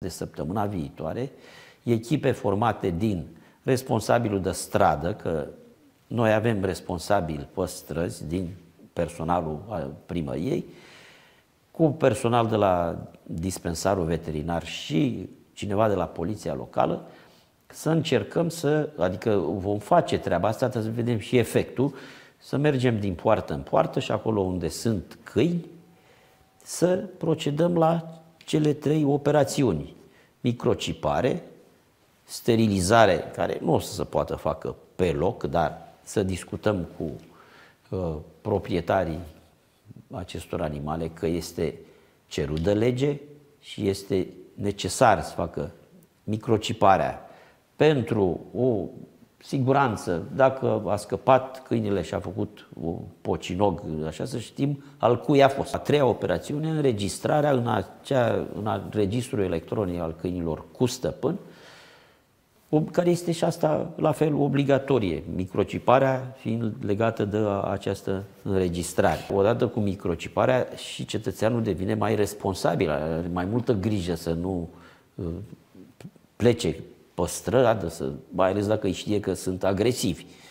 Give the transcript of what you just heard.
de săptămâna viitoare, echipe formate din responsabilul de stradă, că noi avem responsabili pe străzi din personalul primăriei, cu personal de la dispensarul veterinar și cineva de la poliția locală, să încercăm adică vom face treaba asta, să vedem și efectul, să mergem din poartă în poartă și acolo unde sunt câini, să procedăm la cele 3 operațiuni. Microcipare, sterilizare, care nu o să se poată facă pe loc, dar să discutăm cu proprietarii acestor animale că este cerut de lege și este necesar să facă microciparea pentru o siguranță. Dacă a scăpat câinele și a făcut un pocinog, așa, să știm al cui a fost. A 3-a operațiune, înregistrarea în registrul electronic al câinilor cu stăpân, care este și asta la fel obligatorie, microciparea fiind legată de această înregistrare. Odată cu microciparea și cetățeanul devine mai responsabil, are mai multă grijă să nu plece pe stradă, mai ales dacă îi știe că sunt agresivi.